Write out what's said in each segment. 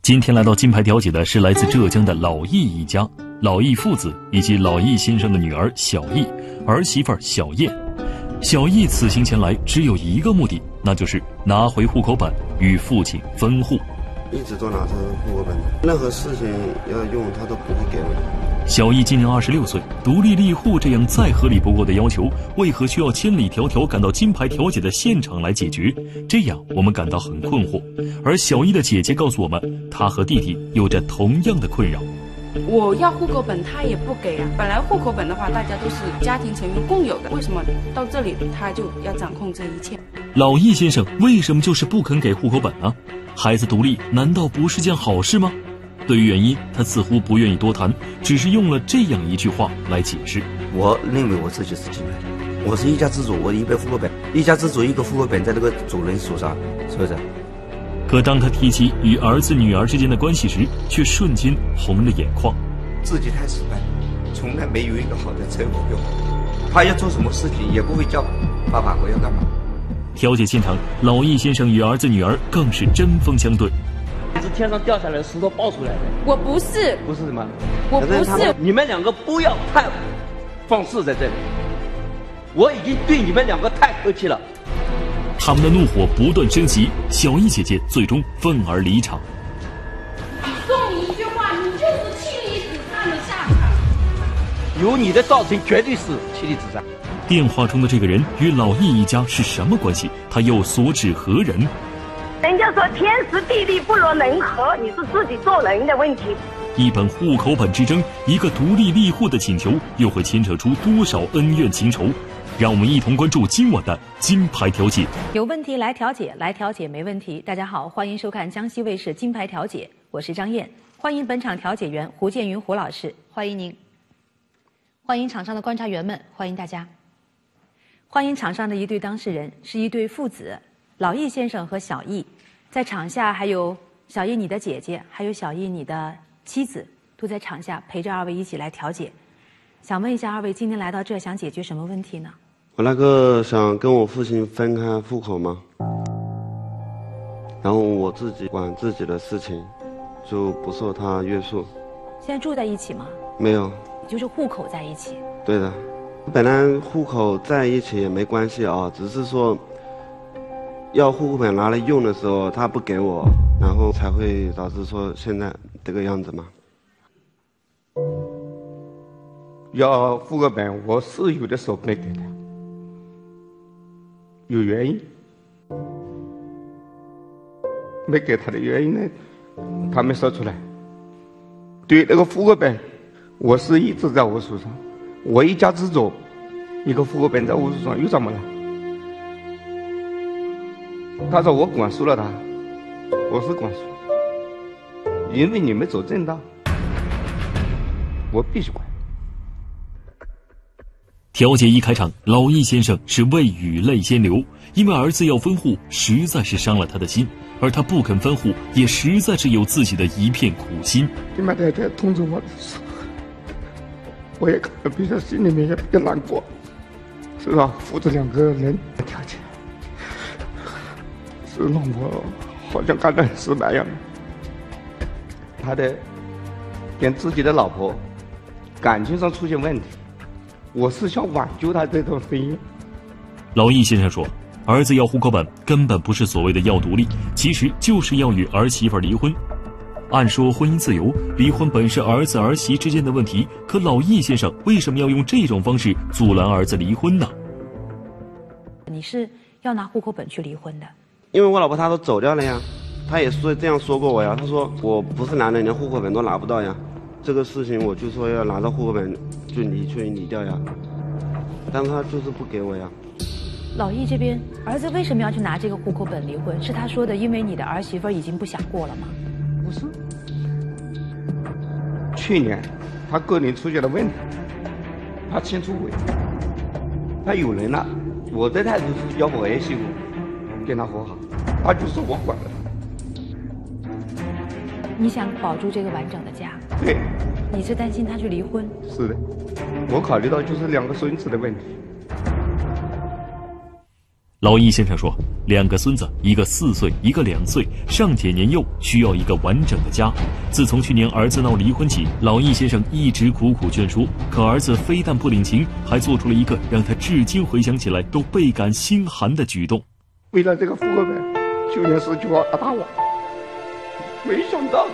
今天来到金牌调解的是来自浙江的老易一家，老易父子以及老易先生的女儿小易，儿媳妇小燕。小易此行前来只有一个目的，那就是拿回户口本与父亲分户。 一直都拿着户口本，任何事情要用他都不会给我。 小易今年26岁，独立立户这样再合理不过的要求，为何需要千里迢迢赶到金牌调解的现场来解决？这样我们感到很困惑。而小易的姐姐告诉我们，她和弟弟有着同样的困扰。 我要户口本，他也不给啊。本来户口本的话，大家都是家庭成员共有的，为什么到这里他就要掌控这一切？ 老易先生为什么就是不肯给户口本呢？孩子独立难道不是件好事吗？对于原因，他似乎不愿意多谈，只是用了这样一句话来解释： 我认为我自己是金牌的，我是一家之主，我一个户口本，一家之主一个户口本在那个主人手上，是不是？ 可当他提起与儿子女儿之间的关系时，却瞬间红了眼眶。 自己太失败，从来没有一个好的称呼给我。他要做什么事情也不会叫爸爸我要干嘛。 调解现场，老易先生与儿子女儿更是针锋相对。 是天上掉下来的石头爆出来的。 我不是， 不是什么？ 我不是。 你们两个不要太放肆在这里，我已经对你们两个太客气了。 他们的怒火不断升级，小易姐姐最终愤而离场。 送你一句话，你就是妻离子散的下场。 由你的造成，绝对是妻离子散。 电话中的这个人与老易一家是什么关系？他又所指何人？ 人家说天时地利不容人和，你是自己做人的问题。 一本户口本之争，一个独立立户的请求，又会牵扯出多少恩怨情仇？让我们一同关注今晚的金牌调解。 有问题来调解，来调解没问题。大家好，欢迎收看江西卫视金牌调解，我是张燕，欢迎本场调解员胡建云胡老师，欢迎您。欢迎场上的观察员们，欢迎大家。欢迎场上的一对当事人，是一对父子，老易先生和小易。在场下还有小易你的姐姐，还有小易你的妻子，都在场下陪着二位一起来调解。想问一下二位，今天来到这想解决什么问题呢？ 我想跟我父亲分开户口嘛，然后我自己管自己的事情，就不受他约束。 现在住在一起吗？ 没有， 就是户口在一起。 对的，本来户口在一起也没关系啊，只是说要户口本拿来用的时候他不给我，然后才会导致说现在这个样子嘛。 要户口本我是有的时候没给他，有原因。没给他的原因呢，他没说出来。对那个户口本，我是一直在我手上，我一家之主，一个户口本在我手上又怎么了？他说我管束了他，我是管束，因为你没走正道，我必须管。 调解一开场，老易先生是未语泪先流，因为儿子要分户实在是伤了他的心，而他不肯分户也实在是有自己的一片苦心。 你们太太通知我的时候，我也可能比较心里面也比较难过，是吧？父子两个人调解，是让我好像感到很失败一样。他的跟自己的老婆感情上出现问题，我是想挽救他这段婚姻。 老易先生说，儿子要户口本根本不是所谓的要独立，其实就是要与儿媳妇离婚。按说婚姻自由，离婚本是儿子儿媳之间的问题，可老易先生为什么要用这种方式阻拦儿子离婚呢？ 你是要拿户口本去离婚的？ 因为我老婆她都走掉了呀，她也说这样说过我呀，她说我不是男人，连户口本都拿不到呀。这个事情我就说要拿到户口本就离掉呀，但是他就是不给我呀。 老易这边儿子为什么要去拿这个户口本离婚？是他说的因为你的儿媳妇已经不想过了吗？ 不是，去年他个人出现了问题，他先出轨，他有人了，我的态度是要我儿媳妇跟他和好，他就说我管了他。 你想保住这个完整的家？ 对。 你是担心他去离婚？ 是的，我考虑到就是两个孙子的问题。 老易先生说，2个孙子，一个4岁，一个2岁，尚且年幼，需要一个完整的家。自从去年儿子闹离婚起，老易先生一直苦苦劝说，可儿子非但不领情，还做出了一个让他至今回想起来都倍感心寒的举动。 为了这个户口本，去年19号他打我，没想到的，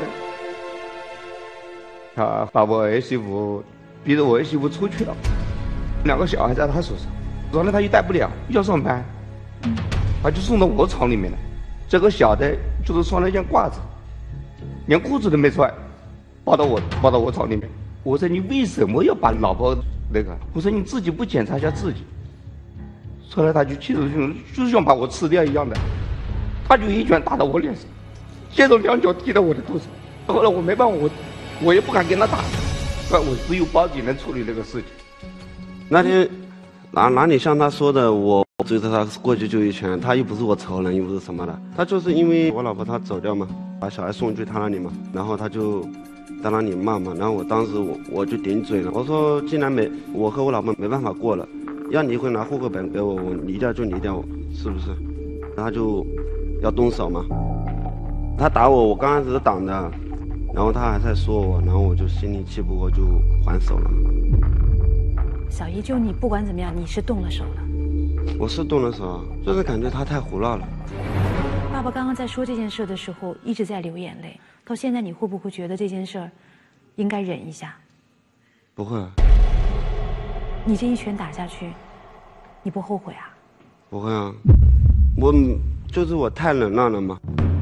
他把我儿媳妇逼着我儿媳妇出去了，2个小孩在他手上，然后他又带不了，要上班。他就送到我厂里面来，这个小的就是穿了一件褂子，连裤子都没穿，抱到我厂里面。我说你为什么要把老婆那个？我说你自己不检查一下自己。后来他就气得就是想把我吃掉一样的，他就一拳打到我脸上，接着2脚踢到我的肚上。后来我没办法，我也不敢跟他打，我只有报警能处理这个事情。 那天哪里像他说的我追着他过去就一拳，他又不是我仇人，又不是什么的，他就是因为我老婆她走掉嘛，把小孩送去他那里嘛，然后他就在那里骂嘛，然后我当时我就顶嘴了，我说既然我和我老婆没办法过了，要离婚拿户口本给我，我离掉就离掉，是不是？他就要动手嘛，他打我，我刚开始是挡的，然后他还在说我，然后我就心里气不过就还手了。 小姨，就你不管怎么样，你是动了手了。 我是动了手，就是感觉他太胡闹了。 爸爸刚刚在说这件事的时候一直在流眼泪，到现在你会不会觉得这件事应该忍一下？ 不会。 你这一拳打下去，你不后悔啊？ 不会啊，我太忍耐了嘛。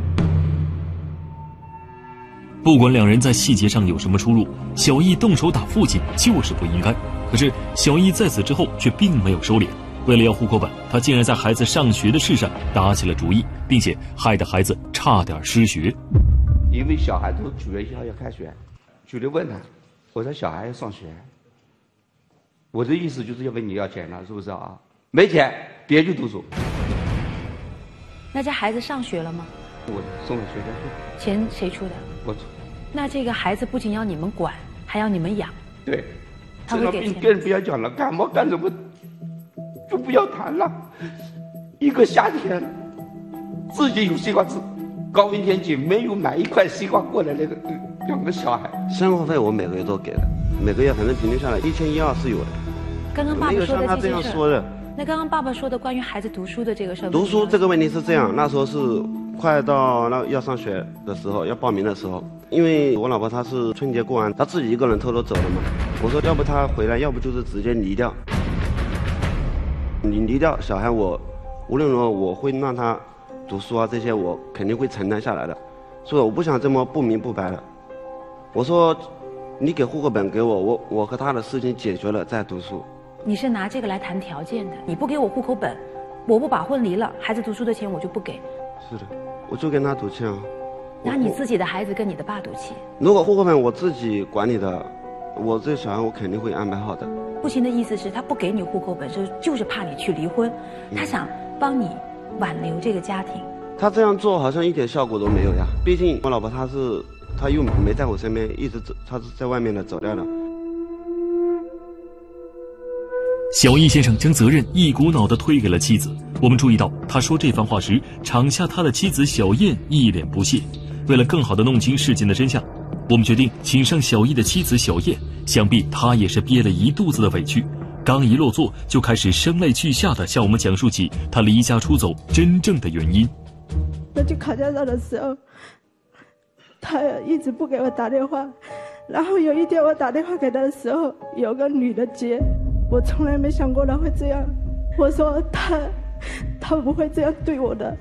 不管2人在细节上有什么出入，小易动手打父亲就是不应该。可是小易在此之后却并没有收敛，为了要户口本，他竟然在孩子上学的事上打起了主意，并且害得孩子差点失学。 因为小孩都9月1号要开学，就得问他，我说小孩要上学，我的意思就是要问你要钱了，是不是啊？没钱别去读书。 那这孩子上学了吗？ 我送到学校去。 钱谁出的？ 我出。 那这个孩子不仅要你们管，还要你们养。 对。 他会给钱。 更不要讲了，感冒干什么就不要谈了。一个夏天自己有西瓜吃，高温天气没有买一块西瓜过来，那个2个小孩。 生活费我每个月都给的，每个月反正平均下来1100-1200是有的。 刚刚爸爸说的像他这样说的。 那刚刚爸爸说的关于孩子读书的这个事儿。 读书这个问题是这样，那时候是快到要上学的时候，要报名的时候，因为我老婆她是春节过完，她自己一个人偷偷走了嘛。我说要不她回来，要不就是直接离掉。你离掉小孩，我无论如何我会让他读书啊，这些我肯定会承担下来的，所以我不想这么不明不白的。我说你给户口本给我和他的事情解决了再读书。 你是拿这个来谈条件的，你不给我户口本，我不把婚离了，孩子读书的钱我就不给。 是的，我就跟他赌气啊。 拿你自己的孩子跟你的爸赌气。 如果户口本我自己管理的，我这小孩我肯定会安排好的。 父亲的意思是他不给你户口本，就是怕你去离婚，他想帮你挽留这个家庭。 他这样做好像一点效果都没有呀，毕竟我老婆她又没在我身边，一直走，她是在外面的走掉了。 小易先生将责任一股脑地推给了妻子。我们注意到，他说这番话时，场下他的妻子小燕一脸不屑。为了更好地弄清事情的真相，我们决定请上小易的妻子小燕。想必她也是憋了一肚子的委屈，刚一落座就开始声泪俱下地向我们讲述起她离家出走真正的原因。 那去考驾照的时候，他一直不给我打电话，然后有一天我打电话给他的时候，有个女的接。我从来没想过他会这样，我说他不会这样对我的。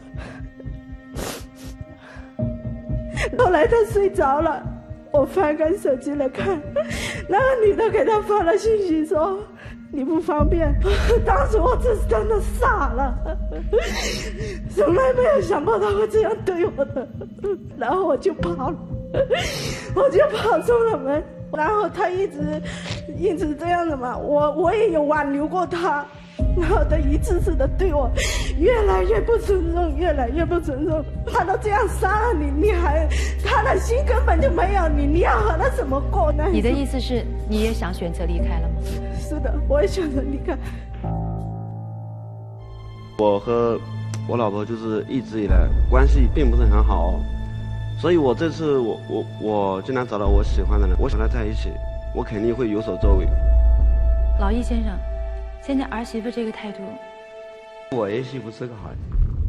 后来他睡着了，我翻开手机来看，那个女的给他发了信息说你不方便。当时我真的傻了，从来没有想过他会这样对我的。然后我就跑了，我就跑出了门。然后他一直这样的嘛，我也有挽留过他，然后他一次次的对我越来越不尊重，越来越不尊重。他都这样杀了你还他的心根本就没有你要和他怎么过呢？ 你的意思是你也想选择离开了吗？ 是的，我也选择离开。 我和我老婆就是一直以来关系并不是很好，所以我这次我经常找到我喜欢的人，我想和他在一起，我肯定会有所作为。 老易先生，现在儿媳妇这个态度， 我儿媳妇是个好人，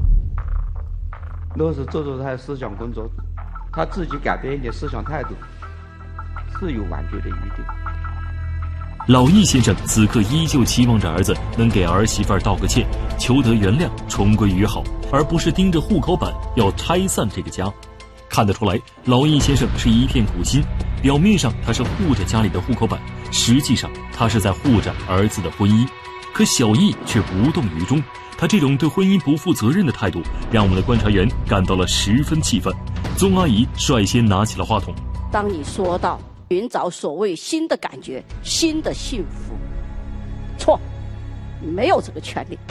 若是做出她的思想工作，她自己改变一点思想态度，是有挽救的余地。 老易先生此刻依旧期望着儿子能给儿媳妇儿道个歉，求得原谅，重归于好，而不是盯着户口本要拆散这个家。看得出来，老易先生是一片苦心，表面上他是护着家里的户口本，实际上他是在护着儿子的婚姻。可小易却无动于衷，他这种对婚姻不负责任的态度，让我们的观察员感到了十分气愤。宗阿姨率先拿起了话筒。 当你说到寻找所谓新的感觉、新的幸福，错，你没有这个权利。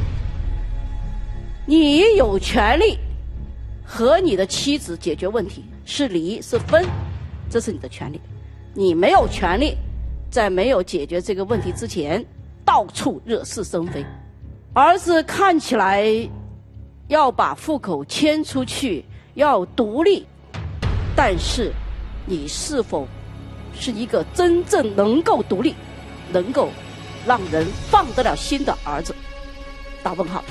你有权利和你的妻子解决问题，是离是分，这是你的权利。你没有权利在没有解决这个问题之前到处惹是生非。儿子看起来要把户口迁出去，要独立，但是你是否是一个真正能够独立、能够让人放得了心的儿子？打问号。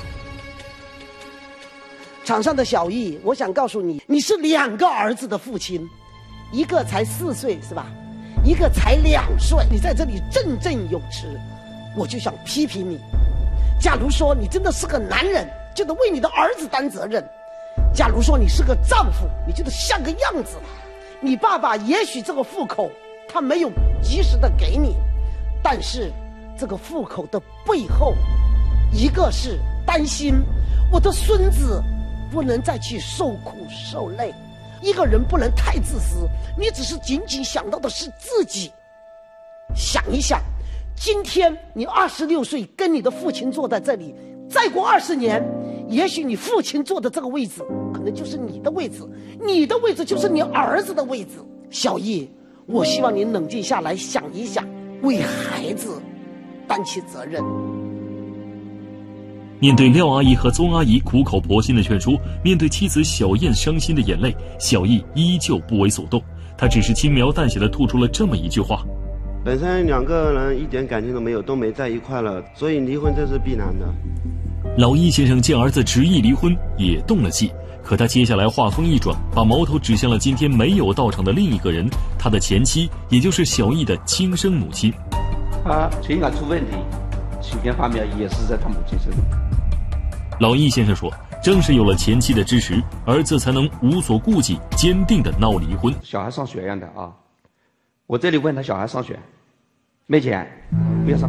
场上的小易，我想告诉你，你是2个儿子的父亲，一个才4岁是吧？一个才2岁，你在这里振振有词，我就想批评你。假如说你真的是个男人，就得为你的儿子担责任；假如说你是个丈夫，你就得像个样子。你爸爸也许这个户口他没有及时的给你，但是这个户口的背后，一个是担心我的孙子不能再去受苦受累。一个人不能太自私，你只是仅仅想到的是自己。想一想，今天你26岁跟你的父亲坐在这里，再过20年，也许你父亲坐的这个位置可能就是你的位置，你的位置就是你儿子的位置。小易，我希望你冷静下来想一想，为孩子担起责任。 面对廖阿姨和宗阿姨苦口婆心的劝说，面对妻子小燕伤心的眼泪，小易依旧不为所动。他只是轻描淡写地吐出了这么一句话： 本身2个人一点感情都没有，都没在一块了，所以离婚这是必然的。 老易先生见儿子执意离婚，也动了气。可他接下来话锋一转，把矛头指向了今天没有到场的另一个人，他的前妻，也就是小易的亲生母亲。 他情感出问题，起点方面也是在他母亲身上。 老易先生说，正是有了前妻的支持，儿子才能无所顾忌，坚定地闹离婚。 小孩上学一样的啊，我这里问他小孩上学，没钱，不要上。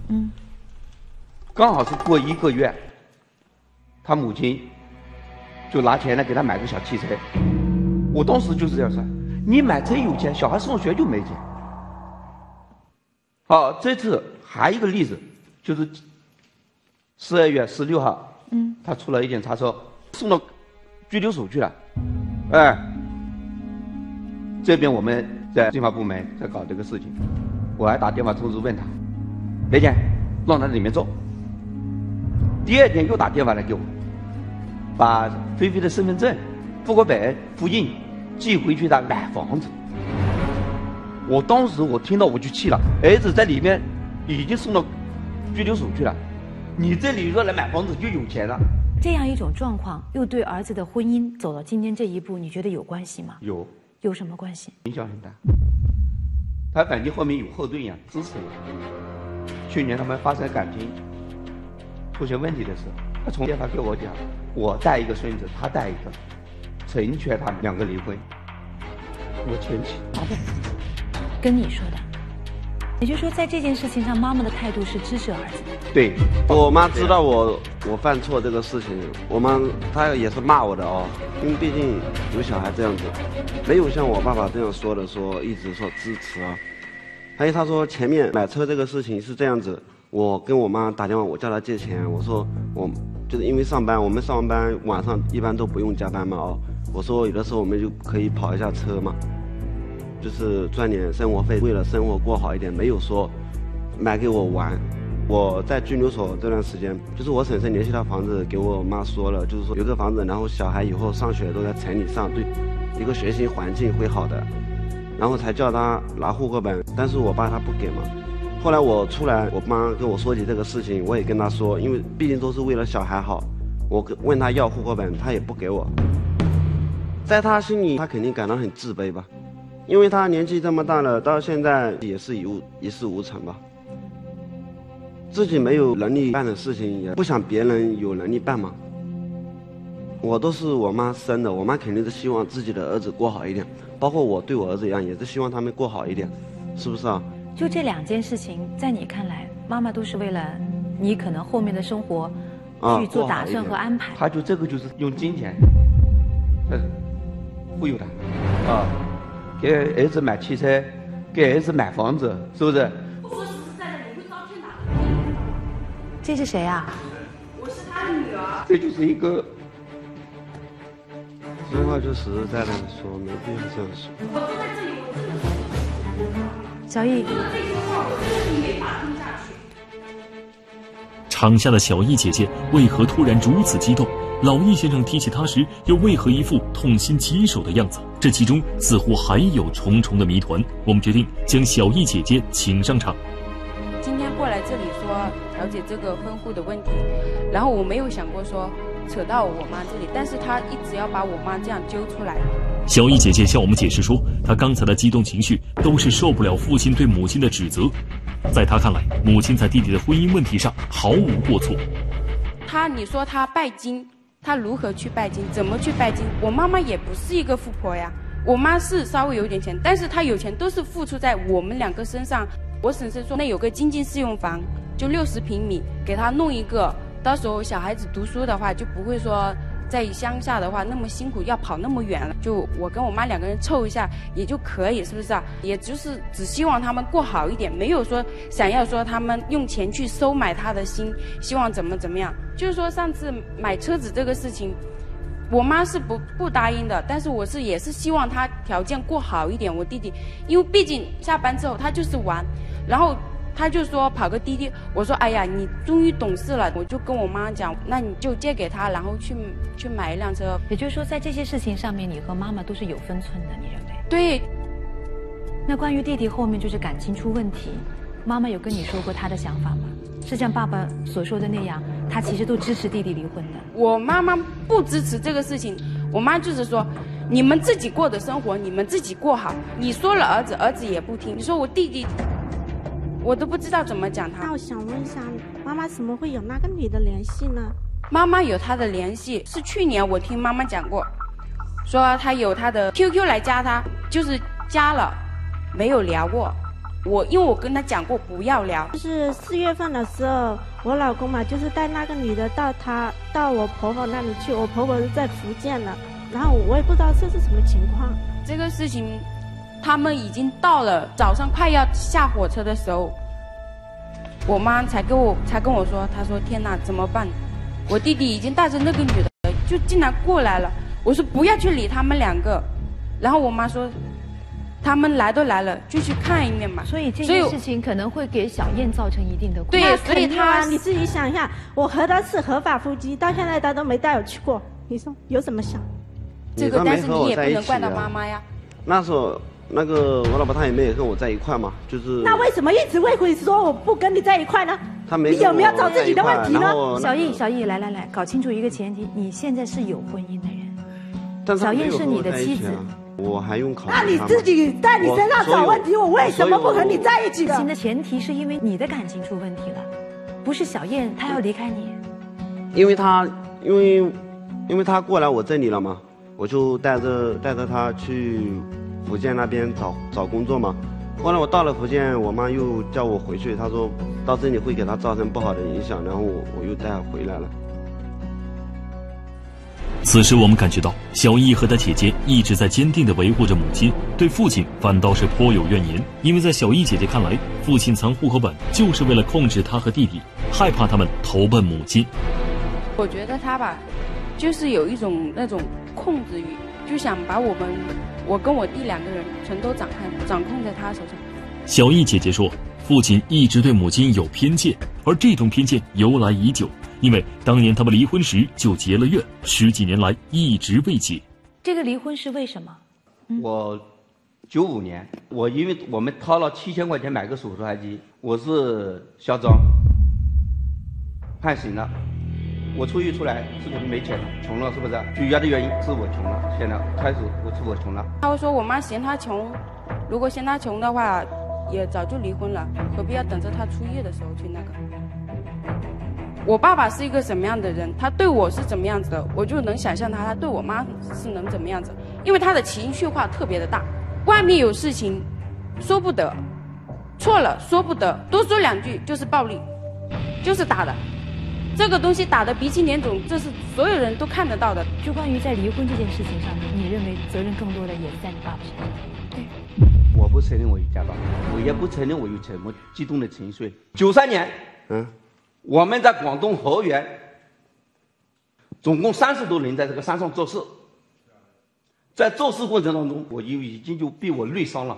刚好是过1个月，他母亲就拿钱来给他买个小汽车。我当时就是这样说，你买车有钱，小孩上学就没钱。好，这次还有一个例子，就是12月16号，他出了一点差错，送到拘留所去了。这边我们在政法部门在搞这个事情，我还打电话通知问他，没钱，让他在里面坐。第2天又打电话来给我，把菲菲的身份证、户口本复印寄回去，他买房子。我当时我听到我就气了，儿子在里面已经送到拘留所去了，你这里说来买房子就有钱了。 这样一种状况又对儿子的婚姻走到今天这一步，你觉得有关系吗？ 有什么关系？ 影响很大。他感觉后面有后盾一样支持我。去年他们发生感情出现问题的时候，他从电话给我讲，我带一个孙子，他带一个，成全他们2个离婚。我前妻跟你说的，也就是说，在这件事情上，妈妈的态度是支持儿子的。 对，我妈知道我犯错这个事情，我妈她也是骂我的哦，因为毕竟有小孩这样子，没有像我爸爸这样说的，说一直说支持啊。还有他说前面买车这个事情是这样子，我跟我妈打电话，我叫她借钱，我说我就是因为上班，我们上完班晚上一般都不用加班嘛哦，我说有的时候我们就可以跑一下车嘛。就是赚点生活费，为了生活过好一点，没有说买给我玩。 我在拘留所这段时间，就是我婶婶联系到房子给我妈说了，就是说有个房子，然后小孩以后上学都在城里上，对一个学习环境会好的，然后才叫他拿户口本，但是我爸他不给嘛。后来我出来，我妈跟我说起这个事情，我也跟他说，因为毕竟都是为了小孩好，我问他要户口本，他也不给我。在他心里，他肯定感到很自卑吧，因为他年纪这么大了，到现在也是一事无成吧。自己没有能力办的事情，也不想别人有能力办嘛。我都是我妈生的，我妈肯定是希望自己的儿子过好一点，包括我对我儿子一样，也是希望他们过好一点，是不是啊？ 就这2件事情，在你看来，妈妈都是为了你可能后面的生活去做打算和安排。 他就这个就是用金钱，忽悠他，给儿子买汽车，给儿子买房子，是不是？ 说实在的，你会遭天打。 这是谁啊？ 我是他的女儿。 这就是一个。 实话就实实在在的说，没必要这样说。 我坐在这里，我真的说。 小易， 这句话我真的没法听下去。 场下的小易姐姐为何突然如此激动？老易先生提起她时，又为何一副痛心疾首的样子？这其中似乎还有重重的谜团。我们决定将小易姐姐请上场。 今天过来这里说调解这个婚户的问题，然后我没有想过说扯到我妈这里，但是她一直要把我妈这样揪出来。 小易姐姐向我们解释说，她刚才的激动情绪都是受不了父亲对母亲的指责。在她看来，母亲在弟弟的婚姻问题上毫无过错。 你说她拜金，她如何去拜金，怎么去拜金？我妈妈也不是一个富婆呀，我妈是稍微有点钱，但是她有钱都是付出在我们2个身上。我婶婶说那有个经济适用房，就60平米，给她弄一个，到时候小孩子读书的话就不会说在乡下的话那么辛苦，要跑那么远了，就我跟我妈2个人凑一下也就可以，是不是啊？也就是只希望他们过好一点，没有说想要说他们用钱去收买他的心，希望怎么样。就是说上次买车子这个事情，我妈是不答应的，但是我也是希望他条件过好一点。我弟弟，因为毕竟下班之后他就是玩，然后他就说跑个滴滴，我说哎呀，你终于懂事了，我就跟我妈讲，那你就借给他，然后去买一辆车。 也就是说，在这些事情上面，你和妈妈都是有分寸的，你认为？ 对。 那关于弟弟后面就是感情出问题，妈妈有跟你说过她的想法吗？是像爸爸所说的那样，她其实都支持弟弟离婚的。 我妈妈不支持这个事情，我妈就是说，你们自己过的生活，你们自己过好。你说了儿子，儿子也不听。你说我弟弟。我都不知道怎么讲他。 那我想问一下，妈妈怎么会有那个女的联系呢？ 妈妈有她的联系，是去年我听妈妈讲过，说她有她的 QQ 来加她，就是加了，没有聊过。因为我跟她讲过不要聊。 就是4月份的时候，我老公嘛，就是带那个女的到我婆婆那里去，我婆婆是在福建的，然后我也不知道这是什么情况。 这个事情。他们已经到了早上快要下火车的时候，我妈才跟我说，她说天哪，怎么办？我弟弟已经带着那个女的就竟然过来了。我说不要去理他们2个，然后我妈说，他们来都来了，就去看一面嘛。 所以这件事情可能会给小燕造成一定的困扰。对，所以你自己想一下，我和他是合法夫妻，到现在他都没带我去过，你说有怎么想？ 这个但是你也不能怪到妈妈呀。 那时候。我老婆她也没有跟我在一块嘛，就是。 那为什么一直会说我不跟你在一块呢？ 她没。 你有没有找自己的问题呢？ 小易，来，搞清楚一个前提，你现在是有婚姻的人， 但小燕是你的妻子， 我还用考虑。 那你自己在你身上找问题，我为什么不和你在一起的？ 新的前提是因为你的感情出问题了，不是小燕她要离开你。 因为她过来我这里了嘛，我就带着她去。福建那边找工作嘛，后来我到了福建，我妈又叫我回去，她说到这里会给她造成不好的影响，然后我又带回来了。 此时我们感觉到小易和他姐姐一直在坚定地维护着母亲，对父亲反倒是颇有怨言，因为在小易姐姐看来，父亲藏户口本就是为了控制她和弟弟，害怕他们投奔母亲。 我觉得他吧，就是有一种那种控制欲，就想把我跟我弟2个人全都掌控在他手上。 小易姐姐说， 父亲一直对母亲有偏见，而这种偏见由来已久，因为当年他们离婚时就结了怨，10几年来一直未解。 这个离婚是为什么？ 我95年，因为我们掏了7000块钱买个手术台机，我是嚣张，判刑了。我出狱出来是不是没钱了，穷了是不是？主要的原因是我穷了，现在开始我穷了。 他会说我妈嫌他穷，如果嫌他穷的话，也早就离婚了，何必要等着他出狱的时候去那个？我爸爸是一个什么样的人，他对我是怎么样子的，我就能想象他对我妈是能怎么样子，因为他的情绪化特别的大，外面有事情说不得，错了说不得，多说2句就是暴力，就是打的。这个东西打得鼻青脸肿，这是所有人都看得到的。 就关于在离婚这件事情上面，你认为责任更多的也是在你爸爸身上？对。 我不承认我有家暴，我也不承认我有什么激动的情绪。93年，我们在广东河源，总共30多人在这个山上做事，在做事过程当中，我已经就被我累伤了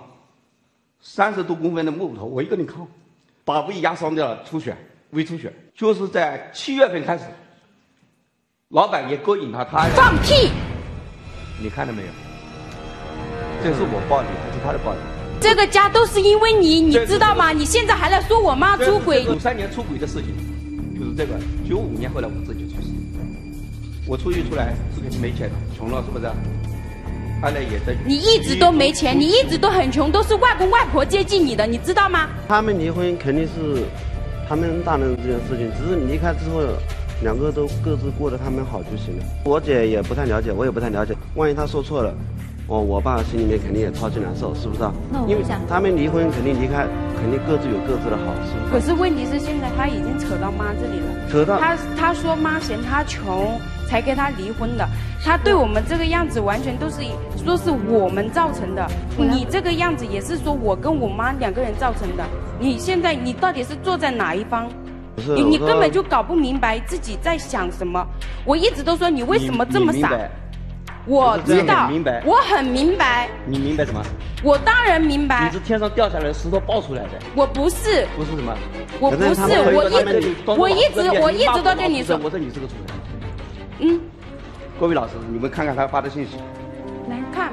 ，30多公分的木头，我一个人扛，把胃压伤掉了，出血。胃出血，就是在7月份开始，老板也勾引他， 放屁！ 你看到没有？这是我暴力还是他的暴力？ 这个家都是因为你，你知道吗？你现在还来说我妈出轨 ？93年出轨的事情，就是这个。95年后来我自己出事，我出狱出来是肯定没钱，穷了是不是？他呢也在。 你一直都没钱，你一直都很穷，都是外公外婆接济你的，你知道吗？ 他们离婚肯定是。他们大人这件事情，只是离开之后，2个都各自过得他们好就行了。我姐也不太了解，我也不太了解。万一她说错了，我爸心里面肯定也超级难受，是不是啊？因为他们离婚肯定离开，肯定各自有各自的好，是不是？ 可是问题是现在他已经扯到妈这里了， 扯到他说妈嫌他穷才跟他离婚的，他对我们这个样子完全都是说是我们造成的，你这个样子也是说我跟我妈2个人造成的。你现在你到底是坐在哪一方？你根本就搞不明白自己在想什么。我一直都说你为什么这么傻？我知道，我很明白。 你明白什么？ 我当然明白。 你是天上掉下来的石头爆出来的。 我不是。 不是什么？ 我不是，我一直都跟你说。 我说你是个畜生。各位老师，你们看看他发的信息。 来看。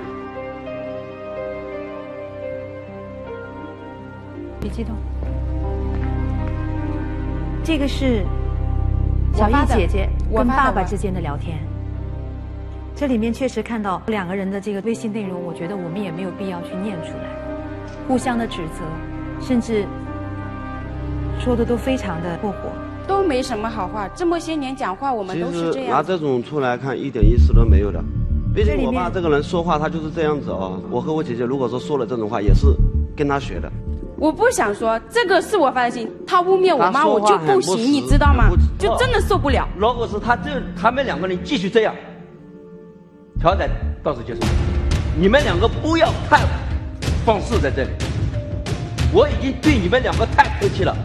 别激动，这个是小艺姐姐跟爸爸之间的聊天。这里面确实看到2个人的这个微信内容，我觉得我们也没有必要去念出来，互相的指责，甚至说的都非常的过火， 都没什么好话。这么些年讲话，我们都是这样。 拿这种出来看，一点意思都没有的。毕竟我爸这个人说话，他就是这样子哦。我和我姐姐如果说了这种话，也是跟他学的。 我不想说，这个是我发的信，他污蔑我妈，我就不行，你知道吗？就真的受不了。 如果是他们2个人继续这样，调解到此结束。你们2个不要太放肆在这里，我已经对你们2个太客气了。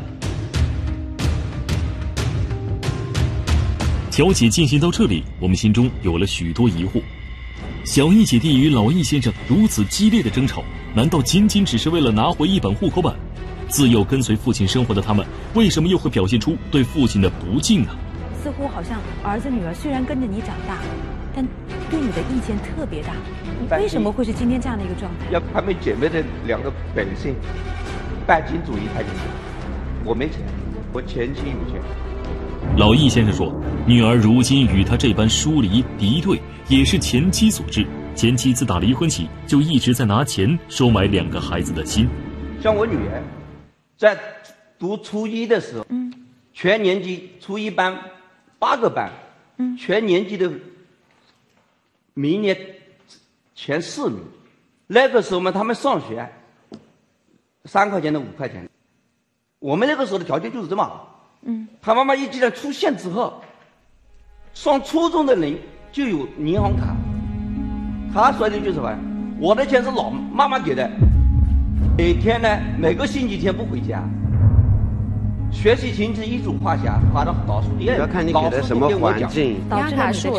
调解进行到这里，我们心中有了许多疑惑。小艺姐弟与老易先生如此激烈的争吵，难道仅仅只是为了拿回1本户口本？自幼跟随父亲生活的他们，为什么又会表现出对父亲的不敬呢？ 似乎好像儿子女儿虽然跟着你长大，但对你的意见特别大。你为什么会是今天这样的一个状态？ 要她们姐妹的2个本性，拜金主义太严重。我没钱，我前妻有钱。 老易先生说，女儿如今与他这般疏离敌对，也是前妻所致。前妻自打离婚起，就一直在拿钱收买2个孩子的心。 像我女儿，在读初1的时候，全年级初1班8个班，全年级的名列前4名。那个时候嘛，他们上学3块钱的5块钱，我们那个时候的条件就是这么好。他妈妈一既然出现之后，上初中的人就有银行卡，他说的就是什么？我的钱是老妈妈给的，每个星期天不回家，学习成绩一组画下，画到倒数第2。 要看你给的什么环境。 银行卡是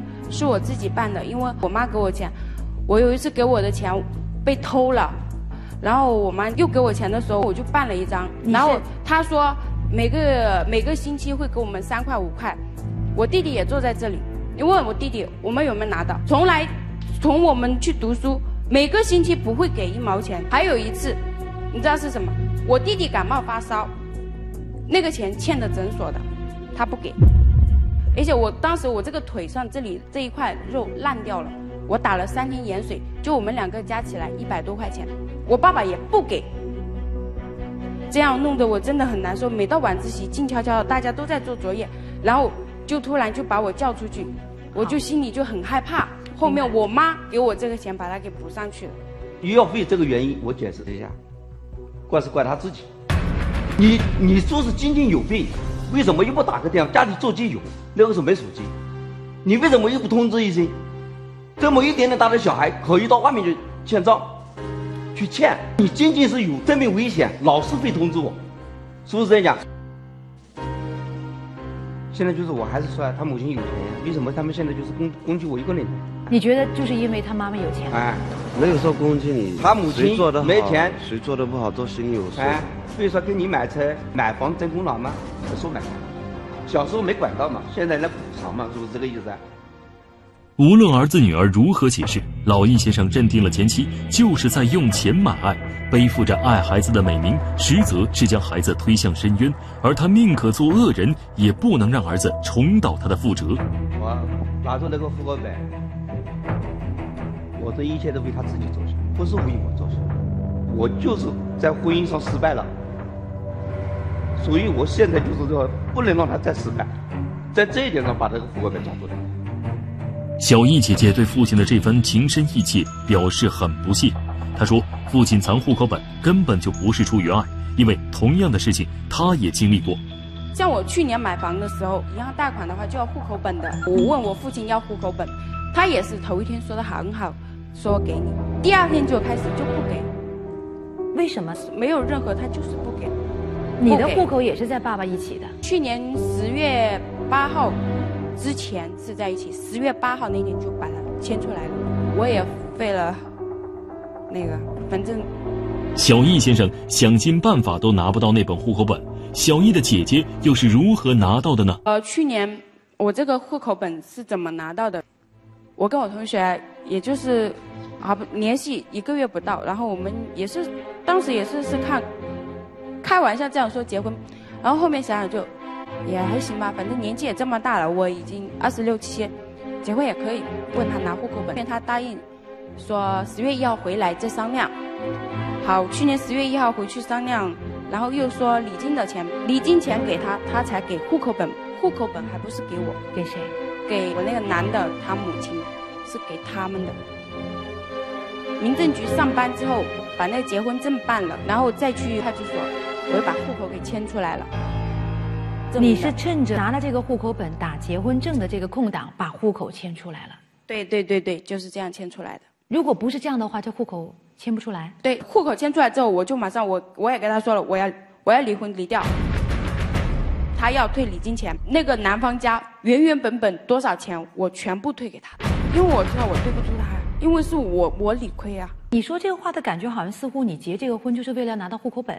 我自己办的，因为我妈给我钱，我有一次给我的钱被偷了， 然后我妈又给我钱的时候，我就办了一张，然后她说每个星期会给我们3块5块，我弟弟也坐在这里，你问我弟弟我们有没有拿到，从我们去读书，每个星期不会给1毛钱。还有一次，你知道是什么？我弟弟感冒发烧，那个钱欠的诊所的，他不给，而且我当时我这个腿上这里这一块肉烂掉了，我打了3天盐水，就我们2个加起来100多块钱，我爸爸也不给，这样弄得我真的很难受。每到晚自习静悄悄的，大家都在做作业，然后就突然就把我叫出去，我就心里就很害怕。后面我妈给我这个钱把它给补上去了。 医药费这个原因我解释一下，怪是怪他自己。你说是精神有病，为什么又不打个电话？家里座机有，那个时候没手机，你为什么又不通知一声？这么一点点大的小孩可以到外面去欠账，去欠，你仅仅是有生命危险，老师会通知我，是不是这样讲？现在就是我还是说他母亲有钱，为什么他们现在就是攻击我一个人？ 你觉得就是因为他妈妈有钱？ 哎， 那个时候攻击你， 他母亲谁做的好没钱， 谁做的不好都心里有数。 哎，所以说给你买车买房争功劳吗？说买，小时候没管到嘛，现在来补偿嘛，是不是这个意思啊？ 无论儿子女儿如何解释，老易先生认定了前妻就是在用钱买爱，背负着爱孩子的美名，实则是将孩子推向深渊，而他宁可做恶人，也不能让儿子重蹈他的覆辙。 我拿着那个户口本，我这一切都为他自己着想，不是为我着想。我就是在婚姻上失败了，所以我现在就是说不能让他再失败，在这一点上把这个户口本抓住了。 小易姐姐对父亲的这番情深意切表示很不屑。她说，父亲藏户口本根本就不是出于爱，因为同样的事情她也经历过。 像我去年买房的时候，银行贷款的话就要户口本的，我问我父亲要户口本，他也是头一天说的很好，说给你，第2天就开始就不给。 为什么？ 没有任何，他就是不给。 你的户口也是在爸爸一起的？ 去年10月8号之前是在一起，10月8号那天就把它迁出来了。我也费了那个，反正小易先生想尽办法都拿不到那本户口本，小易的姐姐又是如何拿到的呢？ 去年我这个户口本是怎么拿到的？我跟我同学也就是联系1个月不到，然后我们也是当时也是开玩笑这样说结婚，然后后面想想就也还行吧，反正年纪也这么大了，我已经26、7，结婚也可以。问他拿户口本，他答应说10月1号回来再商量。好，去年10月1号回去商量，然后又说礼金的钱，礼金钱给他，他才给户口本，户口本还不是给我， 给谁？ 给我那个男的他母亲，是给他们的。民政局上班之后把那个结婚证办了，然后再去派出所，我又把户口给迁出来了。 你是趁着拿了这个户口本打结婚证的这个空档，把户口迁出来了？ 对，就是这样迁出来的。 如果不是这样的话，这户口迁不出来。 对，户口迁出来之后，我就马上我也跟他说了，我要离婚离掉，他要退礼金钱，那个男方家原本多少钱我全部退给他，因为我知道我对不住他，因为是我理亏啊。 你说这个话的感觉好像似乎你结这个婚就是为了拿到户口本。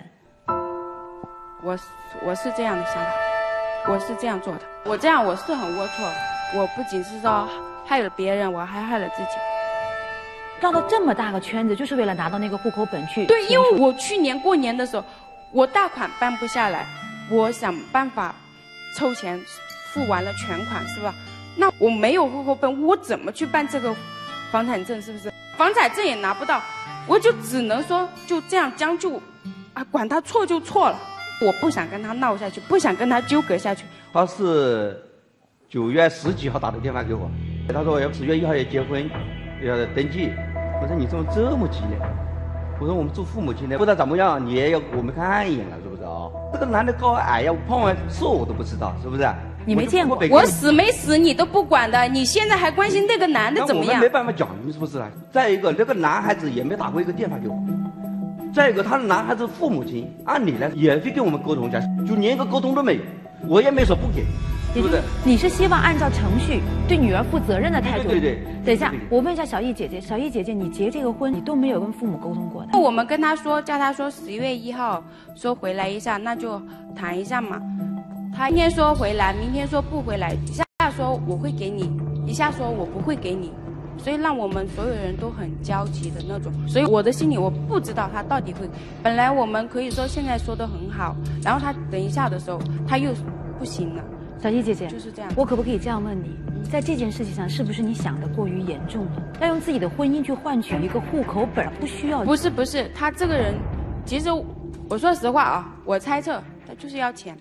我是这样的想法，我是这样做的。我这样我是很龌龊，我不仅是说害了别人，我还害了自己。 绕到这么大个圈子，就是为了拿到那个户口本去。 对，因为我去年过年的时候，我贷款办不下来，我想办法凑钱付完了全款，是吧？那我没有户口本，我怎么去办这个房产证？是不是？房产证也拿不到，我就只能说就这样将就，管他错就错了。我不想跟他闹下去，不想跟他纠葛下去。 他是9月10几号打的电话给我，他说我要10月1号要结婚，要登记。我说你怎么这么急呢？我说我们做父母亲的不知道怎么样，你也要我们看一眼了，是不是啊？这个男的高矮呀，胖啊瘦我都不知道，是不是？ 你没见过， 我死没死你都不管的，你现在还关心那个男的怎么样？ 我们没办法讲，你是不是啊？再一个，那个男孩子也没打过一个电话给我。再一个，他的男孩子父母亲按理来也会跟我们沟通一下，就连一个沟通都没有，我也没说不给， 对不对？ 你是希望按照程序对女儿负责任的态度？ 对。 等一下，我问一下小易姐姐，小易姐姐，你结这个婚，你都没有跟父母沟通过的？ 我们跟他说，叫他说10月1号说回来一下，那就谈一下嘛。他今天说回来，明天说不回来，一下说我会给你，一下说我不会给你，所以让我们所有人都很焦急的那种。所以我的心里我不知道他到底会。本来我们可以说现在说得很好，然后他等一下的时候他又不行了。 小易姐姐， 就是这样。 我可不可以这样问你，在这件事情上是不是你想的过于严重了？要用自己的婚姻去换取一个户口本，不需要。 不是，他这个人，其实我说实话啊，我猜测他就是要钱，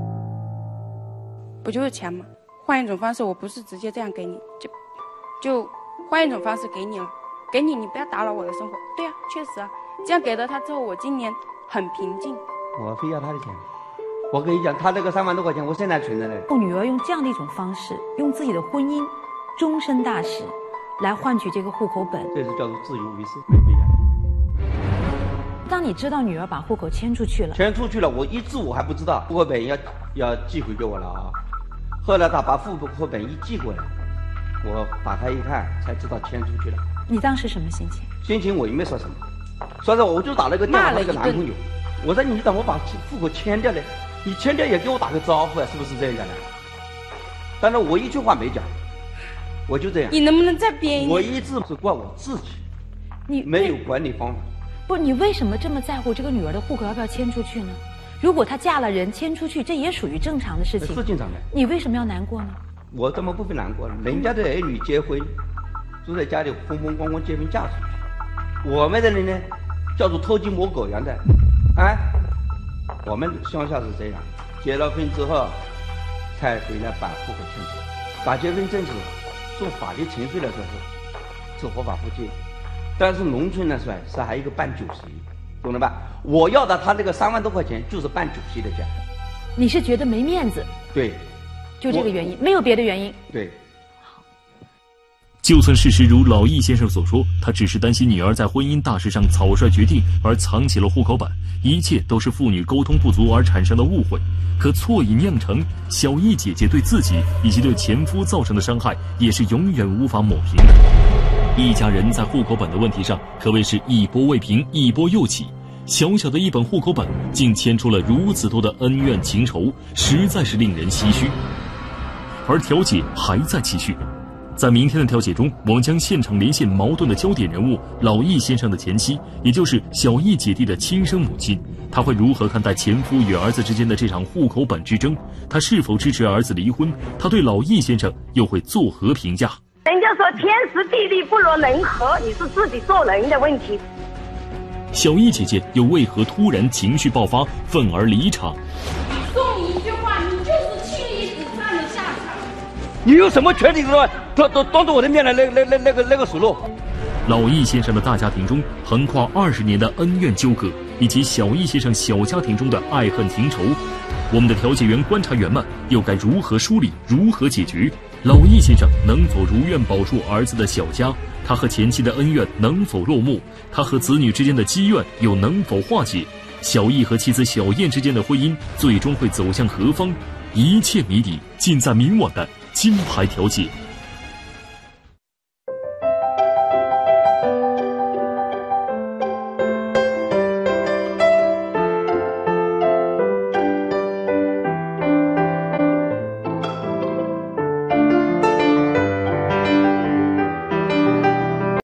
不就是钱吗？换一种方式，我不是直接这样给你，就换一种方式给你了，给你，你不要打扰我的生活。对呀，确实啊，这样给了他之后，我今年很平静。 我非要他的钱。我跟你讲，他那个3万多块钱，我现在存着呢。 我女儿用这样的一种方式，用自己的婚姻终身大事来换取这个户口本， 这是叫做自以为是，没必要。 当你知道女儿把户口迁出去了， 我一直我还不知道户口本要寄回给我了啊。后来他把户口本一寄过来，我打开一看，才知道迁出去了。 你当时什么心情？ 心情我也没说什么，所以我就打了个电话给那个男朋友，我说你等我把户口迁掉了。你迁掉也给我打个招呼啊，是不是这样的？但是我一句话没讲，我就这样。 你能不能再编一点？ 我一直是怪我自己，你没有管理方法。 不，你为什么这么在乎这个女儿的户口要不要迁出去呢？如果她嫁了人迁出去，这也属于正常的事情。 是正常的。 你为什么要难过呢？ 我怎么不会难过呢？人家的儿女结婚，都在家里风风光光结婚嫁出去，我们的人呢，叫做偷鸡摸狗一样的，啊。我们乡下是这样，结了婚之后才回来办户口迁出，打结婚证是做法律程序来说是合法户籍，但是农村呢是还有一个办酒席，懂了吧？我要的他那个3万多块钱就是办酒席的钱。 你是觉得没面子？ 对， 就这个原因，没有别的原因。 对。 就算事实如老易先生所说，他只是担心女儿在婚姻大事上草率决定而藏起了户口本，一切都是父女沟通不足而产生的误会。可错已酿成，小易姐姐对自己以及对前夫造成的伤害也是永远无法抹平的。一家人在户口本的问题上可谓是一波未平一波又起，小小的一本户口本竟牵出了如此多的恩怨情仇，实在是令人唏嘘。而调解还在继续。在明天的调解中，我们将现场连线矛盾的焦点人物老易先生的前妻，也就是小易姐弟的亲生母亲。她会如何看待前夫与儿子之间的这场户口本之争？她是否支持儿子离婚？她对老易先生又会作何评价？ 人家说天时地利不容人和，你是自己做人的问题。 小易姐姐又为何突然情绪爆发，愤而离场？ 送你一句话，你就是妻离子散的下场。 你有什么权利都当着我的面来那个数落？ 老易先生的大家庭中横跨20年的恩怨纠葛，以及小易先生小家庭中的爱恨情仇，我们的调解员观察员们又该如何梳理，如何解决？老易先生能否如愿保住儿子的小家？他和前妻的恩怨能否落幕？他和子女之间的积怨又能否化解？小易和妻子小燕之间的婚姻最终会走向何方？一切谜底尽在明晚的金牌调解。